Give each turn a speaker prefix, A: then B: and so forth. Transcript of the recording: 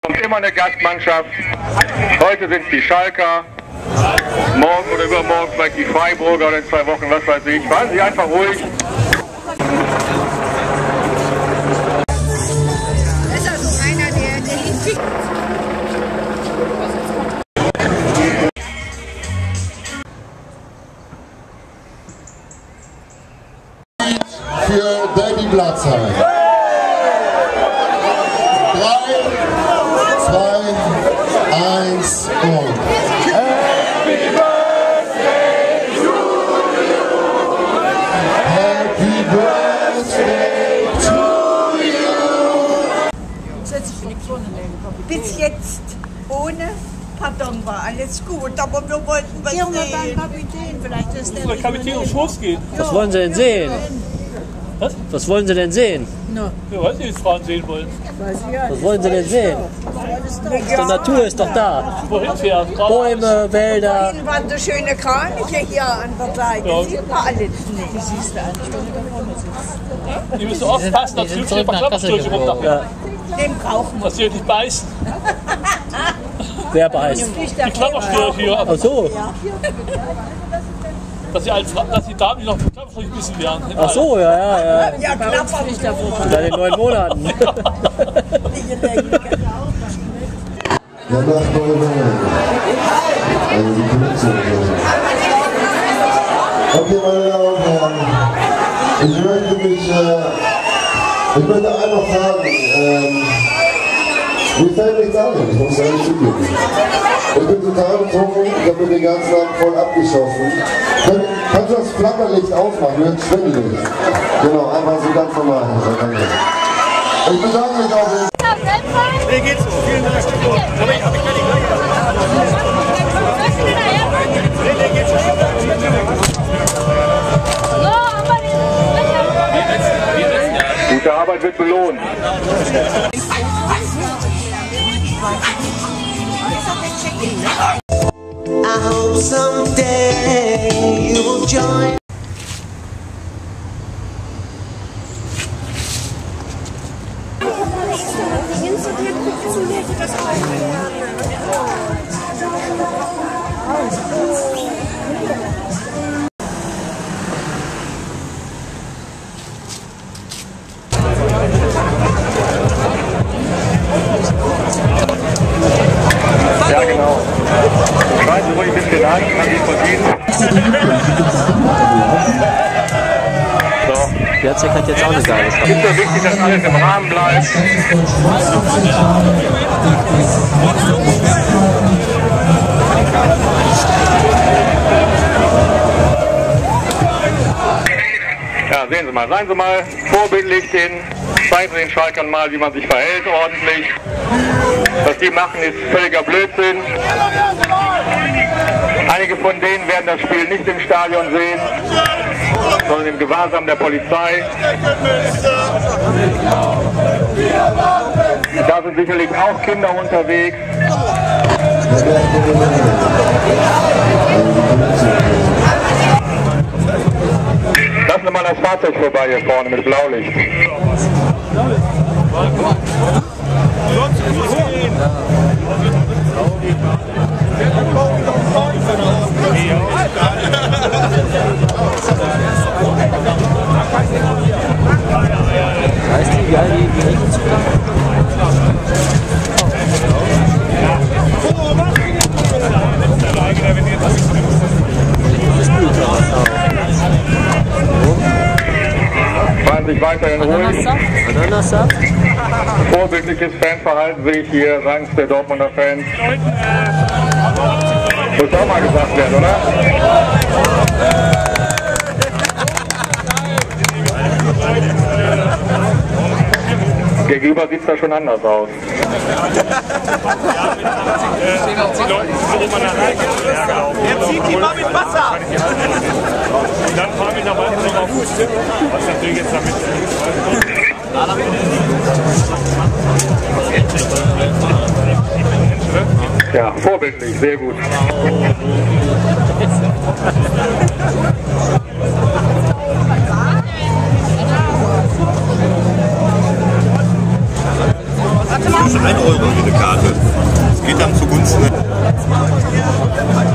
A: Kommt immer eine Gastmannschaft. Heute sind es die Schalker. Morgen oder übermorgen vielleicht die Freiburger oder in 2 Wochen, was weiß ich. Waren Sie einfach ruhig.
B: Das ist also einer, der liegt.
C: Für Baby Blatzheim. 3, 2, 1 und Happy Birthday to you. Happy Birthday to you.
B: Bis jetzt ohne Pardon war alles gut, aber wir wollten was
D: Junge,
B: sehen.
D: beim Kapitän, vielleicht ist der.
E: Der Kapitän auf Schoß geht.
F: Was wollen Sie denn sehen?
E: Was?
F: Was wollen Sie denn sehen?
E: Ja, weiß ich, Frauen sehen wollen.
F: Was wollen Sie denn sehen? Die Natur ist doch da.
E: Wohin fährt?
F: Bäume, Wälder.
B: Vorhin waren so schöne Kraniche hier an der Seite.
E: Ja.
B: Sieht man alles nicht.
E: Die müssen aufpassen, dass sie ein paar Klapperstöße rumlachen.
F: Ja.
B: Den brauchen wir.
E: Dass sie nicht beißen.
F: Wer beißt?
E: Die Klapperstörche hier.
F: Ach so.
E: Dass die Damen die noch von Klapperstörche ein bisschen werden.
F: Ach so, ja.
B: Ja, klappern nicht davor.
F: Seit den 9 Monaten.
C: Der Nacht neue Welt. Also die Produktion. Okay, meine Damen und Herren. Ich möchte einfach sagen, mir fällt nichts an, ich muss ehrlich zugeben. Ich bin total betrunken, ich habe mir den ganzen Abend voll abgeschossen. Kannst du das Flammerlicht ausmachen, wird schwindelig. Genau, einfach so ganz normal. Ich bedanke mich auf den...
E: Wie geht's so? Vielen Dank.
A: Gute Arbeit wird belohnt.
G: I hope someday you will join.
A: Ja, genau. Schreiben Sie ruhig ein bisschen an, kann ich verdienen. So.
F: Jacek hat jetzt auch eine geile Sache.
A: Es ist so wichtig, dass alles im Rahmen bleibt. Ja, sehen Sie mal, seien Sie mal vorbildlich, zeigen Sie den Schalkern mal, wie man sich verhält ordentlich. Was die machen, ist völliger Blödsinn. Einige von denen werden das Spiel nicht im Stadion sehen, sondern im Gewahrsam der Polizei. Da sind sicherlich auch Kinder unterwegs. Lassen Sie mal das Fahrzeug vorbei hier vorne mit Blaulicht.
F: Weißt du, wie all die Regeln zu
A: Fahren sich weiterhin ruhig.
F: Ananassaft?
A: Vorbildliches Fanverhalten sehe ich hier seitens der Dortmunder Fans. Muss auch mal gesagt werden, oder? Gegenüber sieht es da schon anders aus.
E: Jetzt zieht die mal mit Wasser! Dann fahren wir nach Weihnachten noch auf Fuß. Was natürlich jetzt damit.
A: Ja, vorbildlich, sehr gut.
H: Das ist 1 € jede Karte.
E: Kunst. Ne?